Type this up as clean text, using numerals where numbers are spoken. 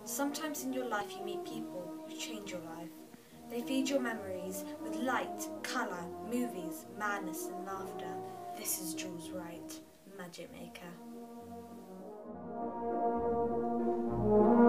Sometimes in your life you meet people who change your life. They feed your memories with light, colour, movies, madness and laughter. This is Jules Wright, Magic Maker.